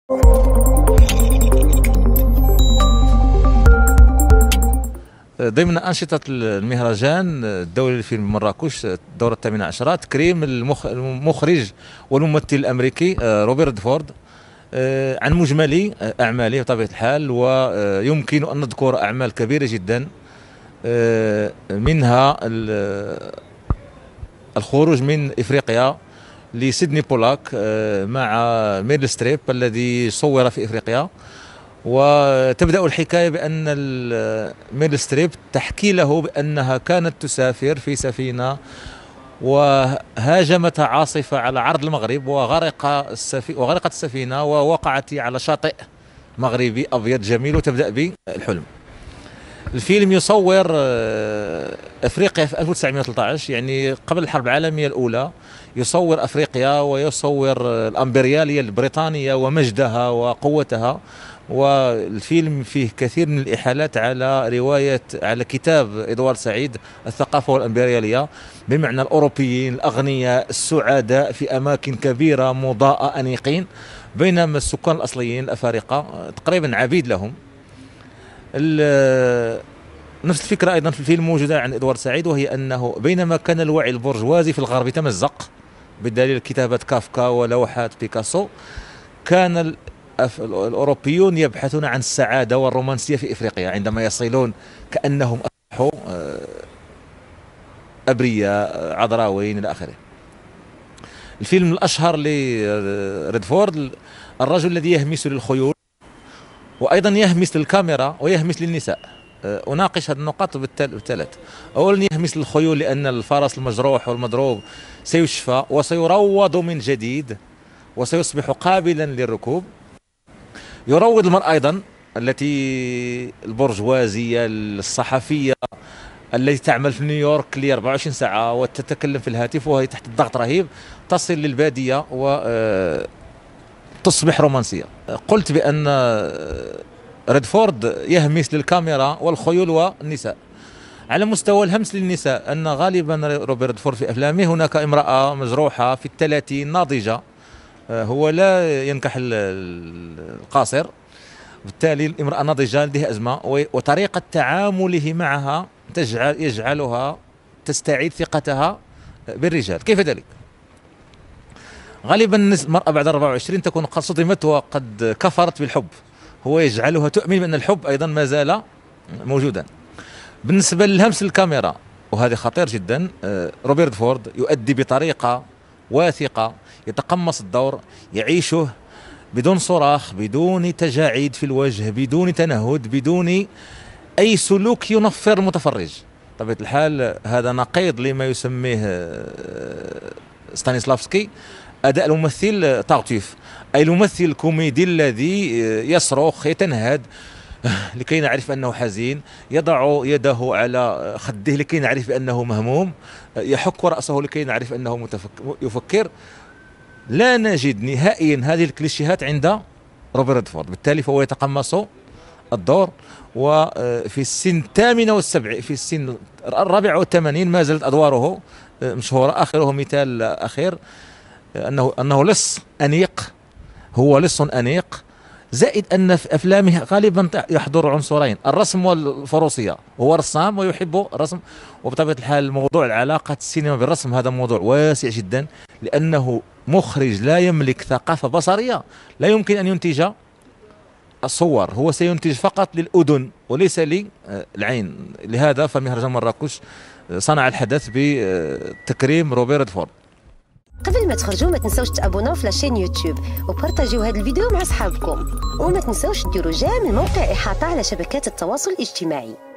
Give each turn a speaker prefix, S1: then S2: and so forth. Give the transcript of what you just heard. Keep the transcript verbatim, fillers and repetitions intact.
S1: ضمن أنشطة المهرجان الدولي لفيلم مراكش الدورة الثامنة عشرة تكريم المخرج والممثل الأمريكي روبرت ريدفورد عن مجمل أعماله بطبيعة الحال، ويمكن أن نذكر أعمال كبيرة جدا منها الخروج من إفريقيا لسيدني بولاك مع ميريل ستريب الذي صور في إفريقيا. وتبدأ الحكاية بأن ميريل ستريب تحكي له بأنها كانت تسافر في سفينة وهاجمتها عاصفة على عرض المغرب وغرق السفينة وغرقت السفينة ووقعت على شاطئ مغربي أبيض جميل، وتبدأ بالحلم. الفيلم يصور أفريقيا في ألف وتسعمائة وثلاثة عشر، يعني قبل الحرب العالمية الأولى، يصور أفريقيا ويصور الإمبريالية البريطانية ومجدها وقوتها. والفيلم فيه كثير من الإحالات على رواية على كتاب إدوارد سعيد الثقافة والإمبريالية، بمعنى الأوروبيين الأغنياء السعداء في أماكن كبيرة مضاءة أنيقين، بينما السكان الأصليين الأفارقة تقريبا عبيد لهم. نفس الفكرة أيضا في الفيلم موجودة عن إدوارد سعيد، وهي أنه بينما كان الوعي البرجوازي في الغرب يتمزق بدليل كتابة كافكا ولوحات بيكاسو، كان الأوروبيون يبحثون عن السعادة والرومانسية في إفريقيا عندما يصلون كأنهم أصبحوا أبرياء عذراوين إلى آخره. الفيلم الأشهر لريدفورد الرجل الذي يهمس للخيول وأيضا يهمس للكاميرا ويهمس للنساء. أناقش هذه النقاط بالثلاث. أولا يهمس للخيول لأن الفرس المجروح والمضروب سيشفى وسيروض من جديد وسيصبح قابلا للركوب. يروض المرأة أيضا التي البرجوازية الصحفية التي تعمل في نيويورك ل أربعة وعشرين ساعة وتتكلم في الهاتف وهي تحت ضغط رهيب، تصل للبادية وتصبح رومانسية. قلت بأن ريدفورد يهمس للكاميرا والخيول والنساء. على مستوى الهمس للنساء، أن غالبا روبرت ريدفورد في أفلامه هناك امرأة مجروحة في الثلاثين ناضجة، هو لا ينكح القاصر، بالتالي الامرأة ناضجة لديها أزمة، وطريقة تعامله معها تجعل يجعلها تستعيد ثقتها بالرجال. كيف ذلك؟ غالبا المرأة بعد أربعة وعشرين تكون قد صدمت وقد كفرت بالحب، هو يجعلها تؤمن بأن الحب أيضا ما زال موجودا. بالنسبة للهمس الكاميرا، وهذا خطير جدا، روبرت ريدفورد يؤدي بطريقة واثقة، يتقمص الدور، يعيشه بدون صراخ، بدون تجاعيد في الوجه، بدون تنهد، بدون أي سلوك ينفر المتفرج. بطبيعة الحال هذا نقيض لما يسميه ستانيسلافسكي أداء الممثل طاغتيف، أي الممثل الكوميدي الذي يصرخ يتنهد لكي نعرف أنه حزين، يضع يده على خده لكي نعرف بأنه مهموم، يحك رأسه لكي نعرف أنه يفكر. لا نجد نهائيا هذه الكليشيهات عند روبرت ريدفورد، بالتالي فهو يتقمص الدور. وفي السن الثامنة والسبع في السن الرابعة والثمانين ما زالت أدواره مشهورة. آخره مثال أخير أنه أنه لص أنيق، هو لص أنيق، زائد أن في أفلامه غالبا يحضر عنصرين، الرسم والفروسية. هو رسام ويحب الرسم، وبطبيعة الحال موضوع العلاقة السينما بالرسم هذا موضوع واسع جدا، لأنه مخرج لا يملك ثقافة بصرية، لا يمكن أن ينتج الصور، هو سينتج فقط للأذن وليس للعين. لهذا فمهرجان مراكش صنع الحدث بتكريم روبرت ريدفورد.
S2: قبل ما تخرجوا ما تنسوش تابوناو في لاشين يوتيوب وبارطاجيو هذا الفيديو مع اصحابكم، وما تنسوش ديروا جيم الموقع احاطه على شبكات التواصل الاجتماعي.